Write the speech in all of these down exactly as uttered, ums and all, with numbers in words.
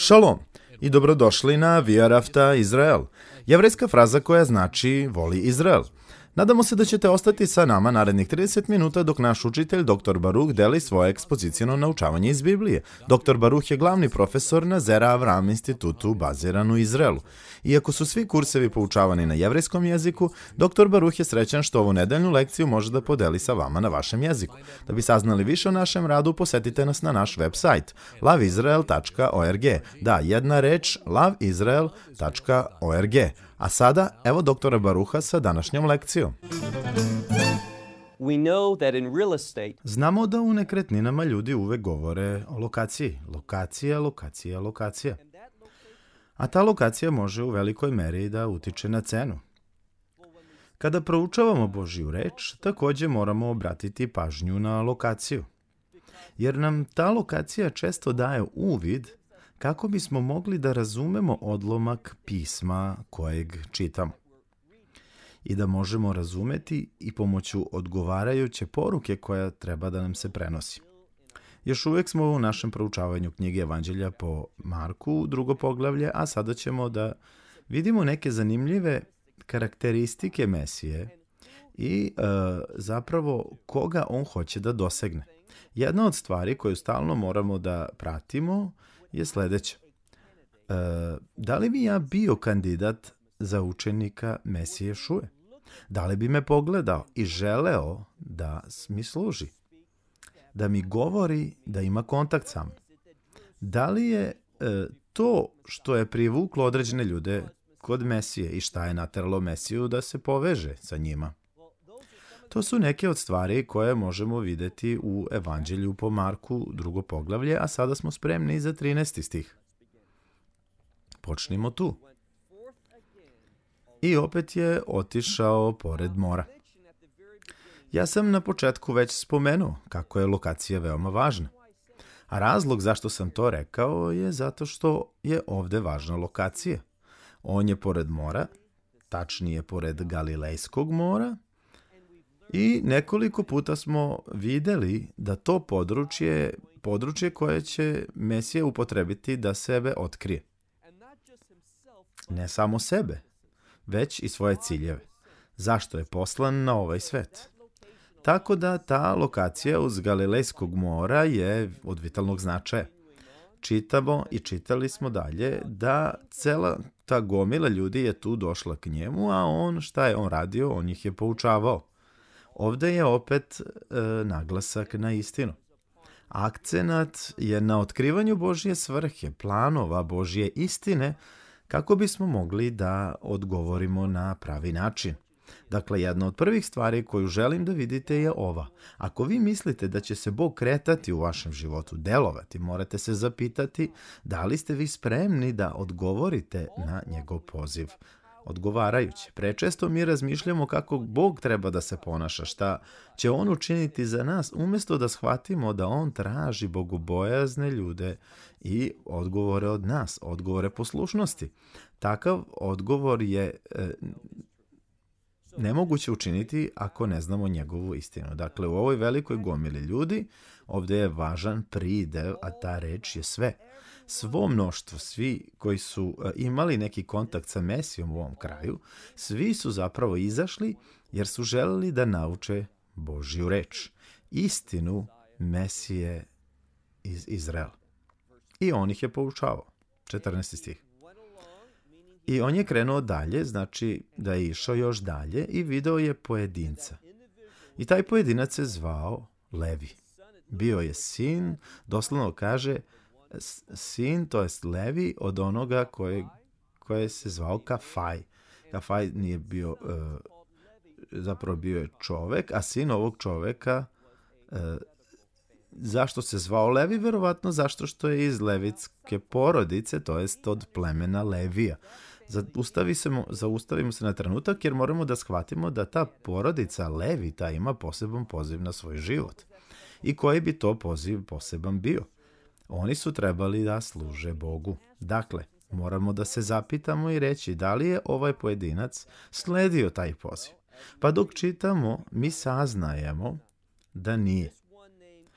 Šalom i dobrodošli na Via Rafta Izrael, jevrejska fraza koja znači voli Izrael. Nadamo se da ćete ostati sa nama narednih trideset minuta dok naš učitelj, doktor Baruh, deli svoje ekspoziciono naučavanje iz Biblije. doktor Baruh je glavni profesor na Zera Avram institutu baziran u Izraelu. Iako su svi kursevi poučavani na jevrejskom jeziku, doktor Baruh je srećan što ovu nedeljnu lekciju može da podeli sa vama na vašem jeziku. Da bi saznali više o našem radu, posetite nas na naš web sajt lav izrael tačka org. Da, jedna reč lav izrael tačka org. A sada, evo doktora Baruha sa današnjom lekcijom. Znamo da u nekretninama ljudi uvek govore o lokaciji. Lokacija, lokacija, lokacija. A ta lokacija može u velikoj meri da utiče na cenu. Kada proučavamo Božju reč, također moramo obratiti pažnju na lokaciju. Jer nam ta lokacija često daje uvid kako bismo mogli da razumemo odlomak pisma kojeg čitamo. I da možemo razumeti i pomoću odgovarajuće poruke koja treba da nam se prenosi. Još uvijek smo u našem proučavanju knjige Evanđelja po Marku, drugo poglavlje, a sada ćemo da vidimo neke zanimljive karakteristike Mesije i e, zapravo koga on hoće da dosegne. Jedna od stvari koju stalno moramo da pratimo je sljedeća. E, da li bi ja bio kandidat za učenika Mesije Ješue? Da li bi me pogledao i želeo da mi služi? Da mi govori, da ima kontakt sa mnom? Da li je e, to što je privuklo određene ljude kod Mesije i šta je nateralo Mesiju da se poveže sa njima? To su neke od stvari koje možemo vidjeti u Evanđelju po Marku, drugo poglavlje, a sada smo spremni za trinaesti stih. Počnimo tu. I opet je otišao pored mora. Ja sam na početku već spomenuo kako je lokacija veoma važna. A razlog zašto sam to rekao je zato što je ovdje važna lokacija. On je pored mora, tačnije pored Galilejskog mora, i nekoliko puta smo vidjeli da to područje je područje koje će Mesija upotrebiti da sebe otkrije. Ne samo sebe, već i svoje ciljeve. Zašto je poslan na ovaj svet? Tako da ta lokacija uz Galilejskog mora je od vitalnog značaja. Čitamo i čitali smo dalje da cela ta gomila ljudi je tu došla k njemu, a on, šta je on radio? On ih je poučavao. Ovdje je opet e, naglasak na istinu. Akcenat je na otkrivanju Božje svrhe, planova Božje istine, kako bismo mogli da odgovorimo na pravi način. Dakle, jedna od prvih stvari koju želim da vidite je ova. Ako vi mislite da će se Bog kretati u vašem životu, delovati, morate se zapitati da li ste vi spremni da odgovorite na njegov poziv. Odgovarajuće. Prečesto mi razmišljamo kako Bog treba da se ponaša, šta će on učiniti za nas, umjesto da shvatimo da on traži bogobojazne ljude i odgovore od nas, odgovore poslušnosti. Takav odgovor je e, nemoguće učiniti ako ne znamo njegovu istinu. Dakle, u ovoj velikoj gomili ljudi ovdje je važan pridev, a ta reč je sve. Svo mnoštvo, svi koji su imali neki kontakt sa Mesijom u ovom kraju, svi su zapravo izašli jer su želeli da nauče Božju reč, istinu Mesije iz Izraela. I on ih je poučavao. četrnaesti stih. I on je krenuo dalje, znači da je išao još dalje i video je pojedinca. I taj pojedinac se zvao Levi. Bio je sin, doslovno kaže, sin, to jest Levi, od onoga koje, koje se zvao Kafaj. Kafaj nije bio, uh, zapravo bio je čovek, a sin ovog čoveka, uh, zašto se zvao Levi? Verovatno zašto što je iz levitske porodice, to jest od plemena Levija. Zaustavi se, zaustavimo se na trenutak jer moramo da shvatimo da ta porodica Levita ima poseban poziv na svoj život. I koji bi to poziv poseban bio? Oni su trebali da služe Bogu. Dakle, moramo da se zapitamo i reći da li je ovaj pojedinac sledio taj poziv. Pa dok čitamo, mi saznajemo da nije.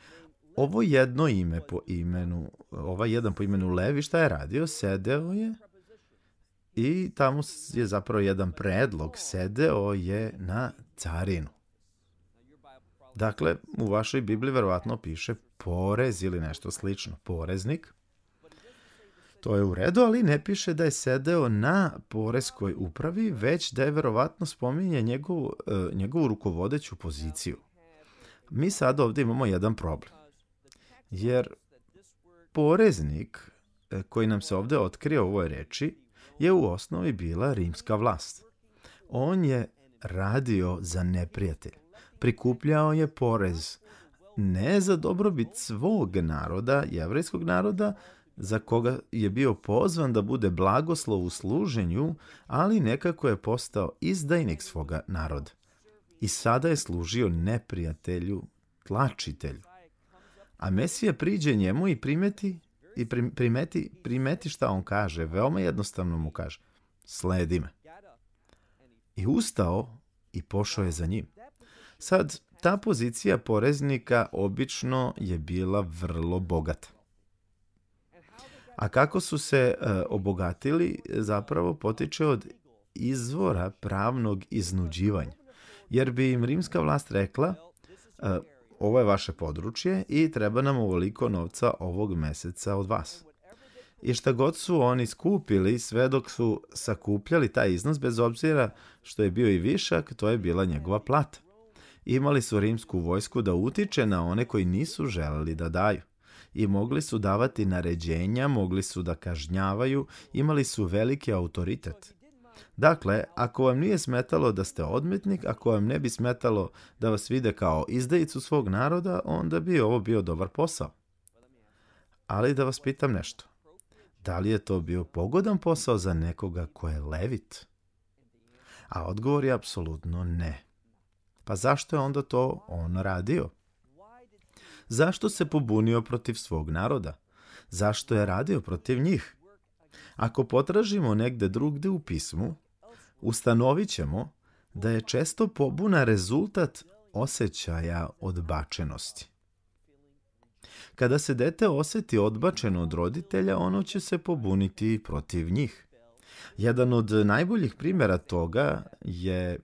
ovo jedno ime po imenu, ovaj jedan po imenu Levi, šta je radio? Sedeo je i tamo je zapravo jedan predlog. Sedeo je na carinu. Dakle, u vašoj Bibliji verovatno piše porez ili nešto slično. Poreznik. To je u redu, ali ne piše da je sedeo na poreskoj upravi, već da je verovatno spominje njegovu, njegovu rukovodeću poziciju. Mi sad ovdje imamo jedan problem. Jer poreznik koji nam se ovdje otkrio u ovoj reči je u osnovi bila rimska vlast. On je radio za neprijatelj. Prikupljao je porez ne za dobrobit svog naroda, jevrejskog naroda, za koga je bio pozvan da bude blagoslov u služenju, ali nekako je postao izdajnik svoga naroda. I sada je služio neprijatelju, tlačitelju. A Mesija priđe njemu i primeti, i primeti, primeti šta on kaže. Veoma jednostavno mu kaže: sledi me. I ustao i pošao je za njim. Sad, ta pozicija poreznika obično je bila vrlo bogata. A kako su se uh, obogatili, zapravo potiče od izvora pravnog iznuđivanja. Jer bi im rimska vlast rekla: uh, ovo je vaše područje i treba nam ovoliko novca ovog meseca od vas. I šta god su oni skupili, sve dok su sakupljali taj iznos, bez obzira što je bio i višak, to je bila njegova plata. Imali su rimsku vojsku da utiče na one koji nisu želeli da daju. I mogli su davati naređenja, mogli su da kažnjavaju, imali su veliki autoritet. Dakle, ako vam nije smetalo da ste odmetnik, ako vam ne bi smetalo da vas vide kao izdajicu svog naroda, onda bi ovo bio dobar posao. Ali da vas pitam nešto. Da li je to bio pogodan posao za nekoga ko je levit? A odgovor je apsolutno ne. Pa zašto je onda to on radio? Zašto se pobunio protiv svog naroda? Zašto je radio protiv njih? Ako potražimo negde drugde u pismu, ustanovit ćemo da je često pobuna rezultat osjećaja odbačenosti. Kada se dete osjeti odbačeno od roditelja, ono će se pobuniti protiv njih. Jedan od najboljih primjera toga je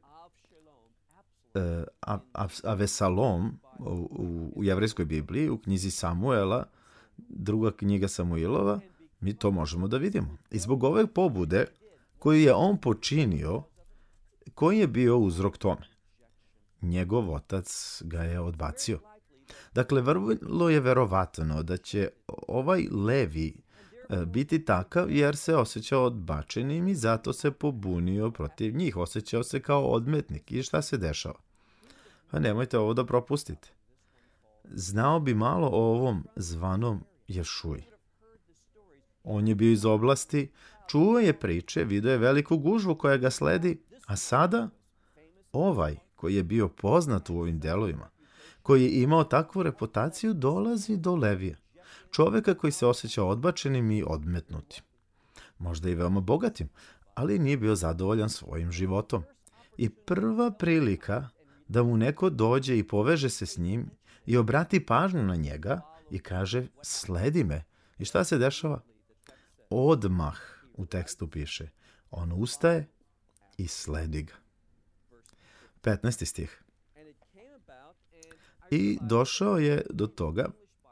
Avesalom u, u jevrejskoj Bibliji, u knjizi Samuela, druga knjiga Samuilova, mi to možemo da vidimo. I zbog ove pobude koju je on počinio, koji je bio uzrok tome? Njegov otac ga je odbacio. Dakle, vrlo je verovatno da će ovaj Levi biti takav jer se osjećao odbačenim i zato se pobunio protiv njih. Osjećao se kao odmetnik. I šta se dešava? Pa nemojte ovo da propustite. Znao bi malo o ovom zvanom Ješuji. On je bio iz oblasti, čuo je priče, vidio je veliku gužvu koja ga sledi, a sada ovaj koji je bio poznat u ovim delovima, koji je imao takvu reputaciju, dolazi do Levija. Čoveka koji se osjeća odbačenim i odmetnutim. Možda i veoma bogatim, ali nije bio zadovoljan svojim životom. I prva prilika da mu neko dođe i poveže se s njim i obrati pažnju na njega i kaže: sledi me. I šta se dešava? Odmah u tekstu piše: on ustaje i sledi ga. petnaesti stih. I došao je do toga,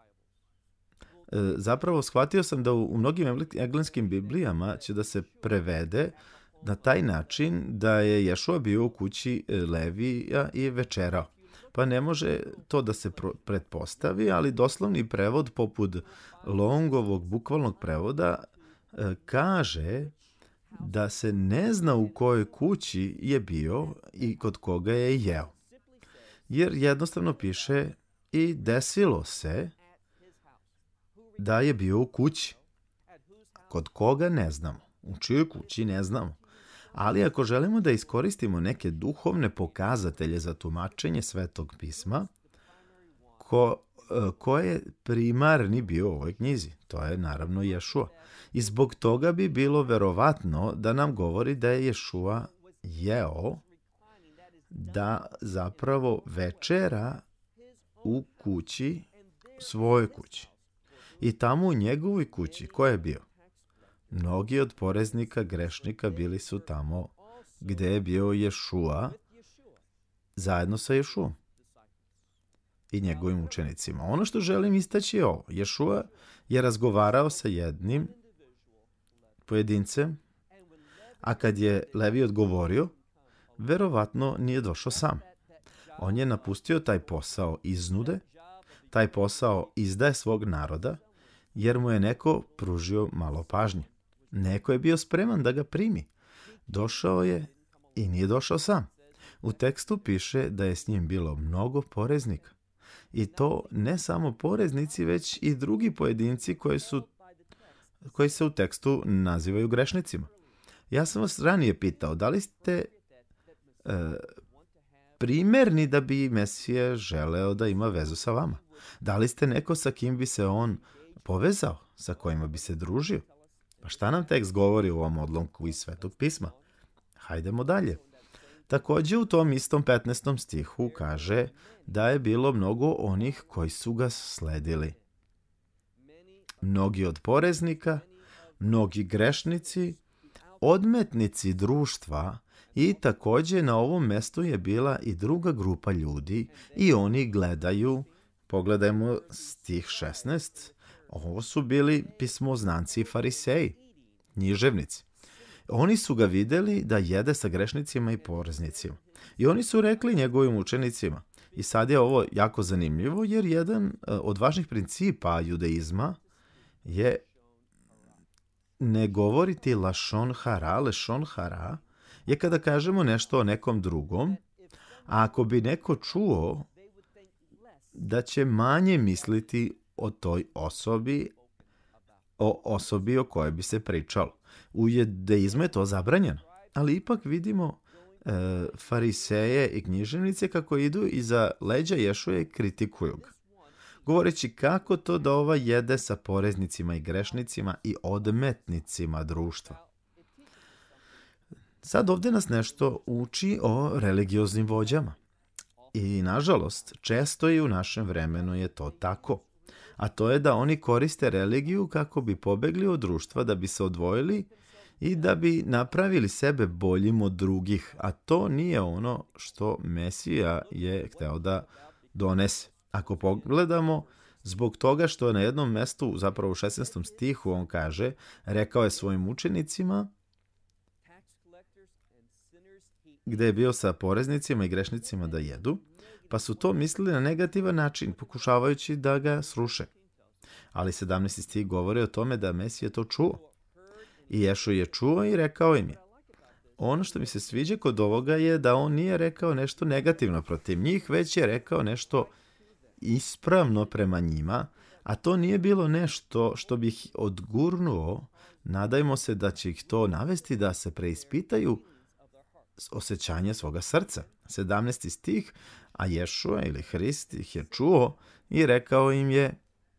zapravo shvatio sam da u mnogim engleskim biblijama će da se prevede na taj način da je Ješua bio u kući Levija i večerao. Pa ne može to da se pretpostavi, ali doslovni prevod poput Longovog bukvalnog prevoda kaže da se ne zna u kojoj kući je bio i kod koga je jeo. Jer jednostavno piše: i desilo se da je bio u kući. Kod koga ne znamo. U čijoj kući ne znamo. Ali ako želimo da iskoristimo neke duhovne pokazatelje za tumačenje Svetog pisma, ko, ko je primarni bio u ovoj knjizi? To je naravno Ješua. I zbog toga bi bilo verovatno da nam govori da je Ješua jeo, da zapravo večera u kući svojoj kući. I tamo u njegovoj kući, ko je bio? Mnogi od poreznika, grešnika bili su tamo gde je bio Ješua zajedno sa Ješuom i njegovim učenicima. Ono što želim istaći je ovo. Ješua je razgovarao sa jednim pojedincem, a kad je Levi odgovorio, verovatno nije došao sam. On je napustio taj posao iznude, taj posao izdaje svog naroda, jer mu je neko pružio malo pažnje. Neko je bio spreman da ga primi. Došao je i nije došao sam. U tekstu piše da je s njim bilo mnogo poreznika. I to ne samo poreznici, već i drugi pojedinci koji su, koji se u tekstu nazivaju grešnicima. Ja sam vas ranije pitao, da li ste e, primerni da bi Mesija želeo da ima vezu sa vama? Da li ste neko sa kim bi se on povezao, sa kojima bi se družio? Pa šta nam tekst govori u ovom odlomku iz Svetog pisma? Hajdemo dalje. Također u tom istom petnaestom stihu kaže da je bilo mnogo onih koji su ga sledili. Mnogi od poreznika, mnogi grešnici, odmetnici društva i također na ovom mestu je bila i druga grupa ljudi i oni gledaju, pogledajmo stih šesnaest, ovo su bili pismoznanci i fariseji, književnici. Oni su ga vidjeli da jede sa grešnicima i poreznicima. I oni su rekli njegovim učenicima, i sad je ovo jako zanimljivo, jer jedan od važnih principa judaizma je ne govoriti lašon hara. Lašon hara je kada kažemo nešto o nekom drugom, a ako bi neko čuo da će manje misliti o toj osobi, o osobi o kojoj bi se pričalo. U judaizmu je to zabranjeno, ali ipak vidimo e, fariseje i književnice kako idu iza leđa Ješuje i kritikuju ga, govoreći kako to da ova jede sa poreznicima i grešnicima i odmetnicima društva. Sad ovdje nas nešto uči o religioznim vođama. I nažalost, često i u našem vremenu je to tako. A to je da oni koriste religiju kako bi pobegli od društva, da bi se odvojili i da bi napravili sebe boljim od drugih. A to nije ono što Mesija je hteo da donese. Ako pogledamo, zbog toga što je na jednom mestu, zapravo u šesnaestom stihu, on kaže, rekao je svojim učenicima, gde je bio sa poreznicima i grešnicima da jedu, pa su to mislili na negativan način, pokušavajući da ga sruše. Ali sedamnaesti stih govori o tome da Mesija to čuo. I Ješua je čuo i rekao im je. Ono što mi se sviđa kod ovoga je da on nije rekao nešto negativno protiv njih, već je rekao nešto ispravno prema njima, a to nije bilo nešto što bi ih odgurnuo. Nadajmo se da će ih to navesti da se preispitaju osjećanje svoga srca. sedamnaesti stih, a Ješua ili Hrist ih je čuo i rekao im je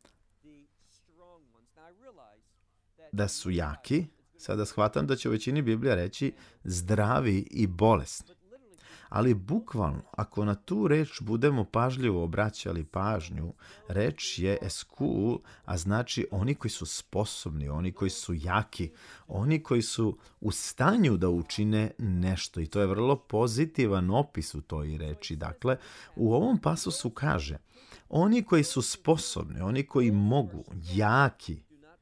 da su jaki. Sada shvatam da će u većini Biblija reći zdravi i bolesni. Ali bukvalno, ako na tu reč budemo pažljivo obraćali pažnju, reč je eskul, a znači oni koji su sposobni, oni koji su jaki, oni koji su u stanju da učine nešto. I to je vrlo pozitivan opis u toj reči. Dakle, u ovom pasusu kaže, oni koji su sposobni, oni koji mogu, jaki,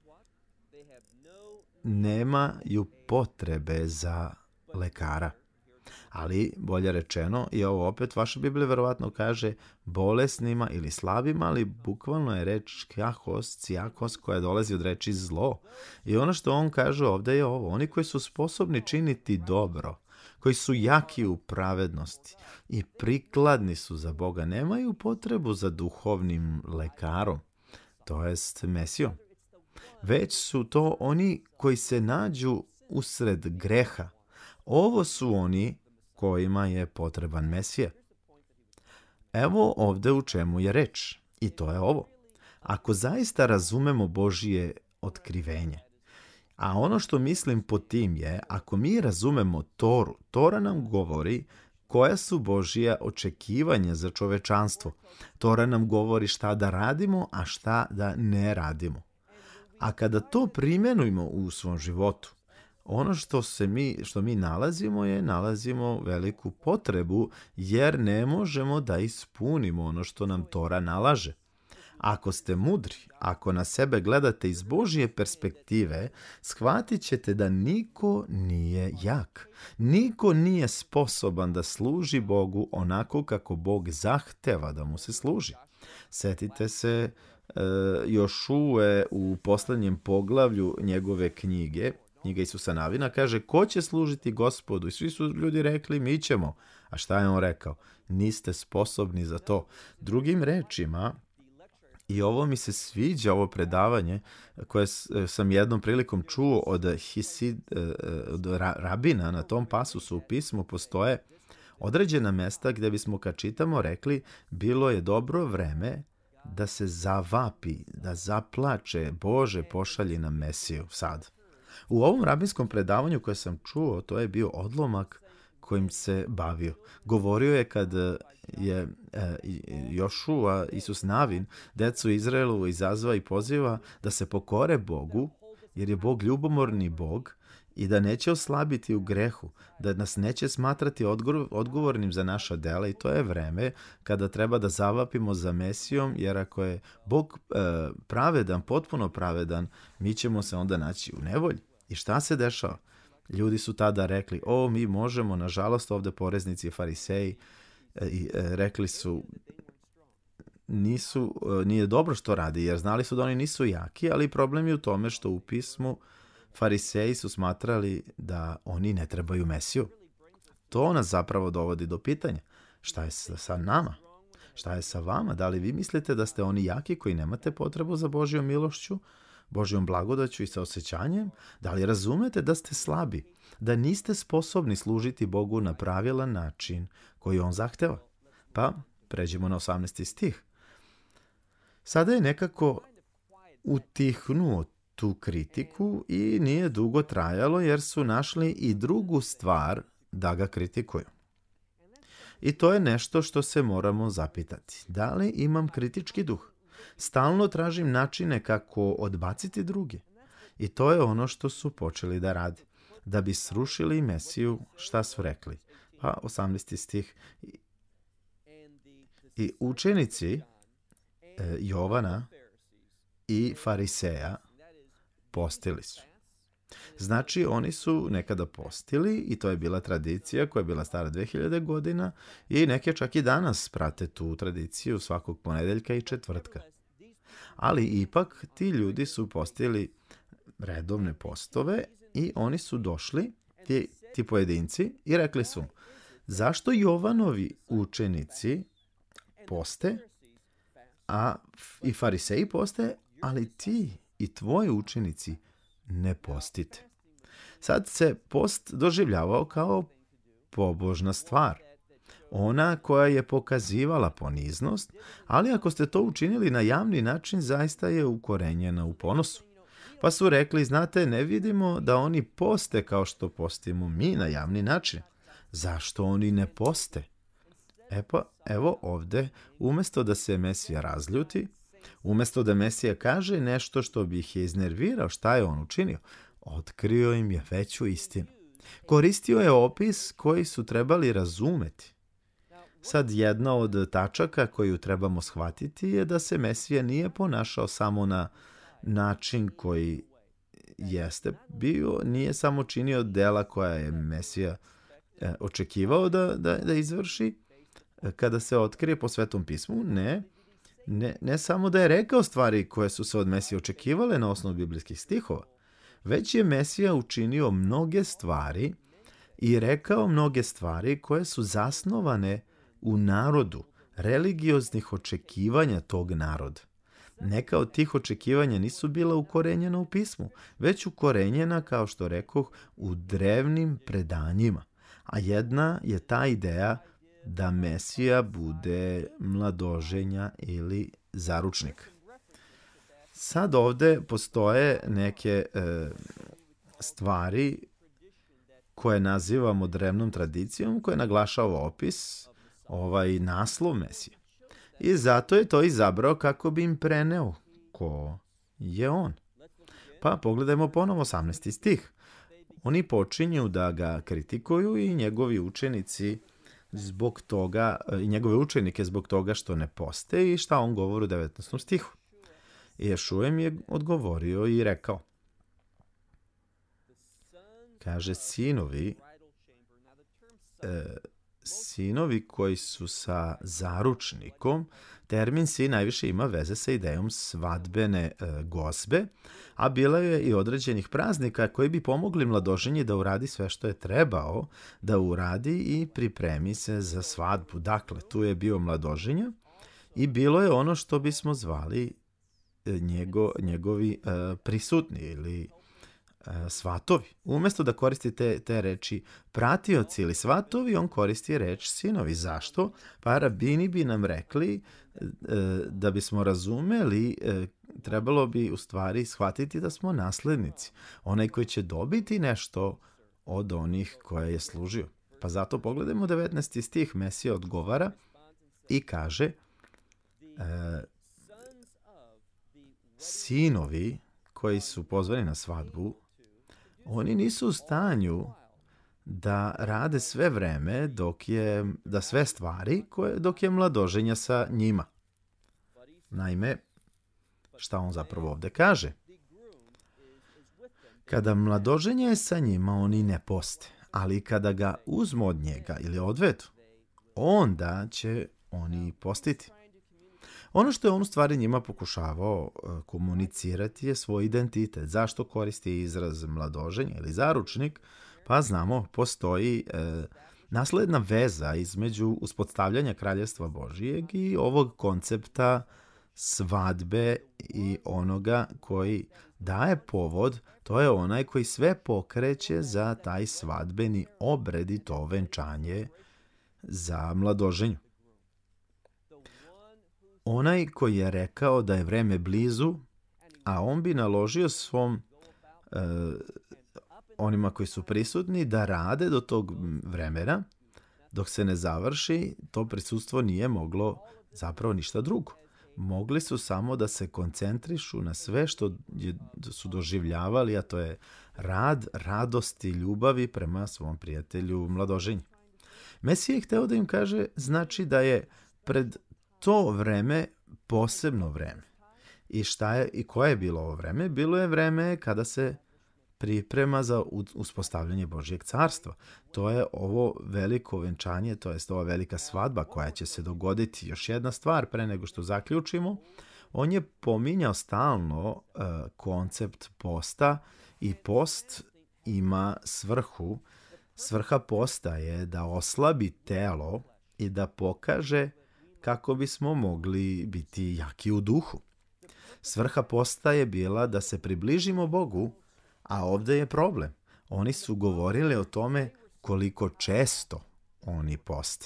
nemaju potrebe za lekara. Ali, bolje rečeno, i ovo opet vaša Biblija verovatno kaže bolesnima ili slabima, ali bukvalno je reč kjahos, cijakos, koja dolazi od reči zlo. I ono što on kaže ovdje je ovo, oni koji su sposobni činiti dobro, koji su jaki u pravednosti i prikladni su za Boga, nemaju potrebu za duhovnim lekarom, to jest Mesijom. Već su to oni koji se nađu usred greha. Ovo su oni kojima je potreban Mesija. Evo ovdje u čemu je reč. I to je ovo. Ako zaista razumemo Božije otkrivenje, a ono što mislim pod tim je, ako mi razumemo Toru, Tora nam govori koja su Božija očekivanja za čovečanstvo. Tora nam govori šta da radimo, a šta da ne radimo. A kada to primenujemo u svom životu, ono što se mi, što mi nalazimo je, nalazimo veliku potrebu, jer ne možemo da ispunimo ono što nam Tora nalaže. Ako ste mudri, ako na sebe gledate iz Božje perspektive, shvatit ćete da niko nije jak. Niko nije sposoban da služi Bogu onako kako Bog zahteva da mu se služi. Setite se e, Jošue u poslednjem poglavlju njegove knjige, knjiga Isusa Navina, kaže ko će služiti Gospodu? I svi su ljudi rekli mi ćemo. A šta je on rekao? Niste sposobni za to. Drugim rečima, i ovo mi se sviđa, ovo predavanje koje sam jednom prilikom čuo od, Hisid, od rabina na tom pasusu u pismu, postoje određena mesta gdje bismo kad čitamo rekli bilo je dobro vreme da se zavapi, da zaplače, Bože pošalji nam Mesiju sad. U ovom rabinskom predavanju koje sam čuo, to je bio odlomak kojim se bavio. Govorio je kad je Jošua, Isus Navin, decu Izraelu izazva i poziva da se pokore Bogu, jer je Bog ljubomorni Bog i da neće oslabiti u grehu, da nas neće smatrati odgovornim za naša dela i to je vreme kada treba da zavapimo za Mesijom, jer ako je Bog pravedan, potpuno pravedan, mi ćemo se onda naći u nevolji. I šta se dešava? Ljudi su tada rekli, o, mi možemo, nažalost, ovde poreznici i fariseji, i rekli su, nisu, nije dobro što radi, jer znali su da oni nisu jaki, ali problem je u tome što u pismu fariseji su smatrali da oni ne trebaju Mesiju. To nas zapravo dovodi do pitanja. Šta je sa, sa nama? Šta je sa vama? Da li vi mislite da ste oni jaki koji nemate potrebu za Božjom milošću, Božjom blagodaću i saosećanjem? Da li razumete da ste slabi, da niste sposobni služiti Bogu na pravilan način koji on zahteva? Pa, pređemo na osamnaesti stih. Sada je nekako utihnuo tu kritiku i nije dugo trajalo jer su našli i drugu stvar da ga kritikuju. I to je nešto što se moramo zapitati. Da li imam kritički duh? Stalno tražim načine kako odbaciti druge. I to je ono što su počeli da rade. Da bi srušili Mesiju, šta su rekli? Pa, osamnaesti stih. I učenici e, Jovana i fariseja postili su. Znači, oni su nekada postili i to je bila tradicija koja je bila stara dve hiljade godina i neke čak i danas prate tu tradiciju svakog ponedeljka i četvrtka. Ali ipak ti ljudi su postili redovne postove i oni su došli, ti, ti pojedinci, i rekli su, zašto Jovanovi učenici poste, a i fariseji poste, ali ti i tvoji učenici ne postite. Sad se post doživljavao kao pobožna stvar. Ona koja je pokazivala poniznost, ali ako ste to učinili na javni način, zaista je ukorenjena u ponosu. Pa su rekli, znate, ne vidimo da oni poste kao što postimo mi na javni način. Zašto oni ne poste? E pa, evo ovde, umjesto da se Mesija razljuti, umjesto da Mesija kaže nešto što bi ih je iznervirao, šta je on učinio? Otkrio im je veću istinu. Koristio je opis koji su trebali razumeti. Sad jedna od tačaka koju trebamo shvatiti je da se Mesija nije ponašao samo na način koji jeste bio, nije samo činio dela koja je Mesija e, očekivao da, da, da izvrši e, kada se otkrije po Svetom pismu, ne, ne, ne samo da je rekao stvari koje su se od Mesije očekivale na osnovu biblijskih stihova, već je Mesija učinio mnoge stvari i rekao mnoge stvari koje su zasnovane u narodu, religioznih očekivanja tog naroda. Neka od tih očekivanja nisu bila ukorenjena u pismu, već ukorenjena, kao što rekoh, u drevnim predanjima. A jedna je ta ideja da Mesija bude mladoženja ili zaručnik. Sad ovde postoje neke e, stvari koje nazivamo drevnom tradicijom, koje naglašava opis, ovaj naslov Mesije. I zato je to izabrao kako bi im preneo ko je on. Pa pogledajmo ponovo osamnaesti stih. Oni počinju da ga kritikuju i njegovi učenici zbog toga, i njegove učenike zbog toga što ne poste i šta on govori u devetnaestom stihu. I Ješua im je odgovorio i rekao, kaže, sinovi, e, sinovi koji su sa zaručnikom, termin sin najviše ima veze sa idejom svadbene e, gozbe, a bilo je i određenih praznika koji bi pomogli mladoženji da uradi sve što je trebao da uradi i pripremi se za svadbu. Dakle, tu je bio mladoženja i bilo je ono što bismo zvali njego, njegovi e, prisutni ili svatovi. Umjesto da koristite te reči pratioci ili svatovi, on koristi reč sinovi. Zašto? Pa rabini bi nam rekli da bismo razumeli, trebalo bi u stvari shvatiti da smo naslednici. Onaj koji će dobiti nešto od onih koje je služio. Pa zato pogledajmo devetnaesti stih, Mesija odgovara i kaže e, sinovi koji su pozvani na svadbu, oni nisu u stanju da rade sve vreme dok je, da sve stvari koje, dok je mladoženja sa njima. Naime, šta on zapravo ovdje kaže? Kada mladoženje je sa njima, oni ne poste, ali kada ga uzmu od njega ili odvedu, onda će oni postiti. Ono što je on u stvari njima pokušavao komunicirati je svoj identitet. Zašto koristi izraz mladoženje ili zaručnik? Pa znamo, postoji e, nasledna veza između uspostavljanja Kraljevstva Božijeg i ovog koncepta svadbe i onoga koji daje povod, to je onaj koji sve pokreće za taj svadbeni obred i to venčanje za mladoženju. Onaj koji je rekao da je vreme blizu, a on bi naložio svom e, onima koji su prisutni da rade do tog vremena, dok se ne završi, to prisustvo nije moglo zapravo ništa drugo. Mogli su samo da se koncentrišu na sve što je, su doživljavali, a to je rad, radost i ljubavi prema svom prijatelju mladoženju. Mesija je hteo da im kaže, znači da je pred to vreme posebno vreme. I šta je i koje je bilo ovo vreme? Bilo je vreme kada se priprema za uspostavljanje Božjeg carstva. To je ovo veliko venčanje, to je ova velika svadba koja će se dogoditi. Još jedna stvar pre nego što zaključimo, on je pominjao stalno uh, koncept posta i post ima svrhu. Svrha posta je da oslabi telo i da pokaže kako bismo mogli biti jaki u duhu. Svrha posta je bila da se približimo Bogu, a ovdje je problem. Oni su govorili o tome koliko često oni poste.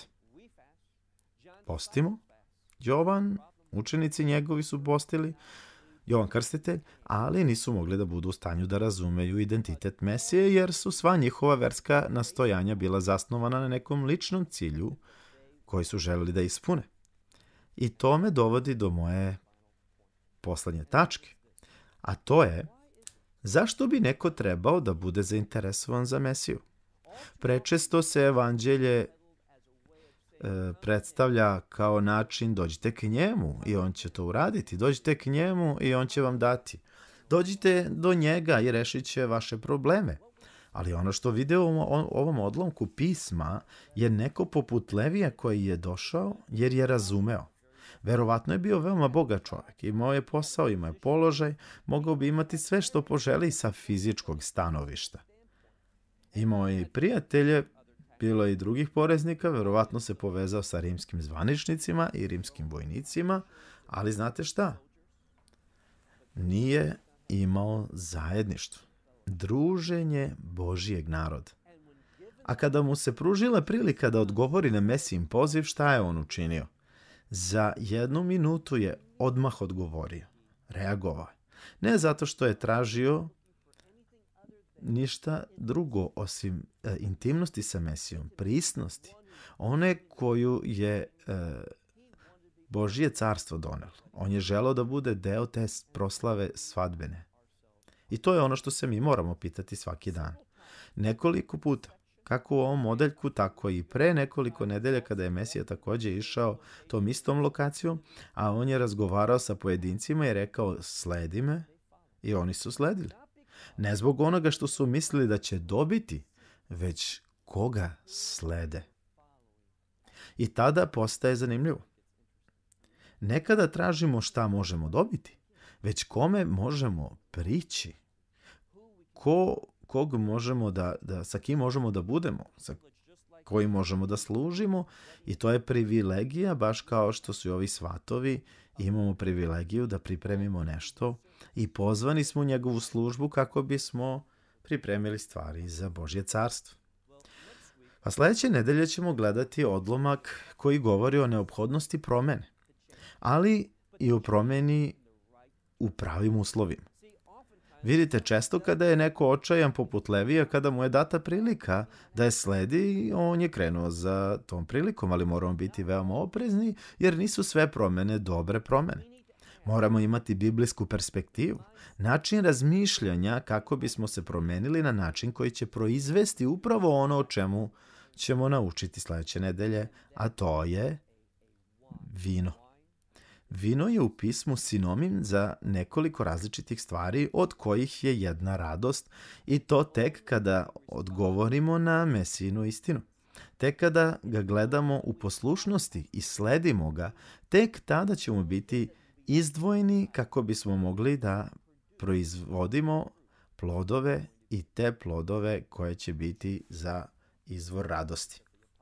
Postimo. Jovan, učenici njegovi su postili, Jovan Krstitelj, ali nisu mogli da budu u stanju da razumeju identitet Mesije, jer su sva njihova verska nastojanja bila zasnovana na nekom ličnom cilju koji su želeli da ispune. I to me dovodi do moje poslednje tačke, a to je zašto bi neko trebao da bude zainteresovan za Mesiju? Prečesto se evanđelje e, predstavlja kao način dođite k njemu i on će to uraditi, dođite k njemu i on će vam dati. Dođite do njega i rešit će vaše probleme. Ali ono što vide u ovom odlomku pisma je neko poput Levija koji je došao jer je razumeo. Verovatno je bio veoma bogat čovjek, imao je posao, imao je položaj, mogao bi imati sve što poželi sa fizičkog stanovišta. Imao je i prijatelje, bilo je i drugih poreznika, verovatno se povezao sa rimskim zvaničnicima i rimskim vojnicima, ali znate šta? Nije imao zajedništvo, druženje Božijeg naroda. A kada mu se pružila prilika da odgovori na Mesijin poziv, šta je on učinio? Za jednu minutu je odmah odgovorio, reagovao. Ne zato što je tražio ništa drugo osim e, intimnosti sa Mesijom, prisnosti, one koju je e, Božje carstvo donelo. On je želeo da bude deo te proslave svadbene. I to je ono što se mi moramo pitati svaki dan. Nekoliko puta, kako u ovom odeljku, tako i pre nekoliko nedelja kada je Mesija također išao tom istom lokacijom, a on je razgovarao sa pojedincima i rekao sledi me, i oni su sledili. Ne zbog onoga što su mislili da će dobiti, već koga slede. I tada postaje zanimljivo. Nekada tražimo šta možemo dobiti, već kome možemo prići. Ko, kog možemo da, da, sa kim možemo da budemo, sa kojim možemo da služimo, i to je privilegija, baš kao što su i ovi svatovi, imamo privilegiju da pripremimo nešto i pozvani smo u njegovu službu kako bismo pripremili stvari za Božje carstvo. Pa sljedeće nedelje ćemo gledati odlomak koji govori o neophodnosti promene, ali i o promeni u pravim uslovima. Vidite, često kada je neko očajan poput Levija, kada mu je data prilika da je sledi, on je krenuo za tom prilikom, ali moramo biti veoma oprezni jer nisu sve promene dobre promene. Moramo imati biblijsku perspektivu, način razmišljanja kako bismo se promenili na način koji će proizvesti upravo ono o čemu ćemo naučiti sljedeće nedelje, a to je vino. Vino je u pismu sinonim za nekoliko različitih stvari, od kojih je jedna radost, i to tek kada odgovorimo na Mesijinu istinu. Tek kada ga gledamo u poslušnosti i sledimo ga, tek tada ćemo biti izdvojeni kako bismo mogli da proizvodimo plodove, i te plodove koje će biti za izvor radosti.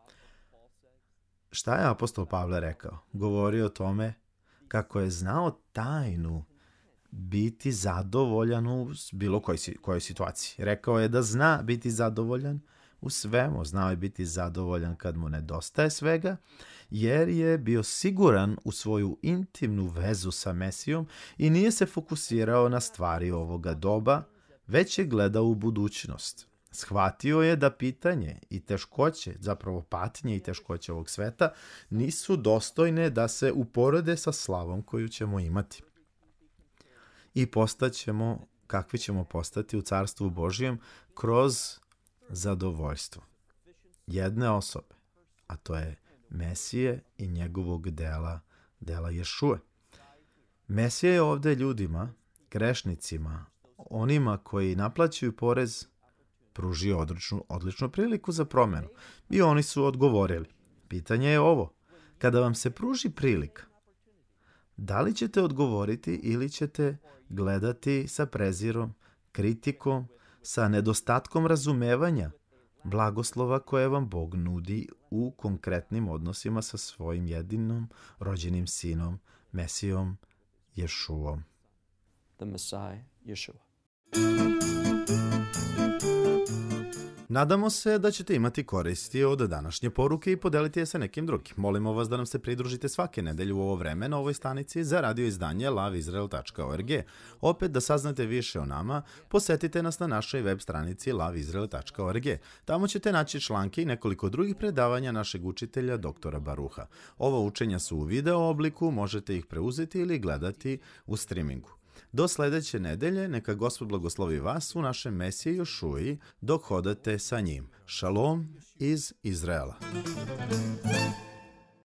Šta je apostol Pavle rekao? Govorio o tome kako je znao tajnu biti zadovoljan u bilo kojoj, kojoj situaciji. Rekao je da zna biti zadovoljan u svemu. Znao je biti zadovoljan kad mu nedostaje svega, jer je bio siguran u svoju intimnu vezu sa Mesijom i nije se fokusirao na stvari ovoga doba, već je gledao u budućnost. Shvatio je da pitanje i teškoće, zapravo patnje i teškoće ovog sveta, nisu dostojne da se uporede sa slavom koju ćemo imati. I postaćemo, kakvi ćemo postati u Carstvu Božjem, kroz zadovoljstvo jedne osobe, a to je Mesije i njegovog dela, dela Ješue. Mesija je ovdje ljudima, grešnicima, onima koji naplaćuju porez, pružio odličnu, odličnu priliku za promjenu. I oni su odgovorili. Pitanje je ovo. Kada vam se pruži prilika, da li ćete odgovoriti ili ćete gledati sa prezirom, kritikom, sa nedostatkom razumevanja blagoslova koje vam Bog nudi u konkretnim odnosima sa svojim jedinom rođenim sinom, Mesijom Ješuom. The Messiah, Yeshua. Nadamo se da ćete imati koristi od današnje poruke i podeliti je sa nekim drugim. Molimo vas da nam se pridružite svake nedelje u ovo vreme na ovoj stanici za radio izdanje lav izrael tačka org. Opet, da saznate više o nama, posetite nas na našoj web stranici lav izrael tačka org. Tamo ćete naći članke i nekoliko drugih predavanja našeg učitelja doktora Baruha. Ova učenja su u video obliku, možete ih preuzeti ili gledati u streamingu. Do sljedeće nedelje, neka Gospod blagoslovi vas u našem Mesiji Ješui dok hodate sa njim. Šalom iz Izraela.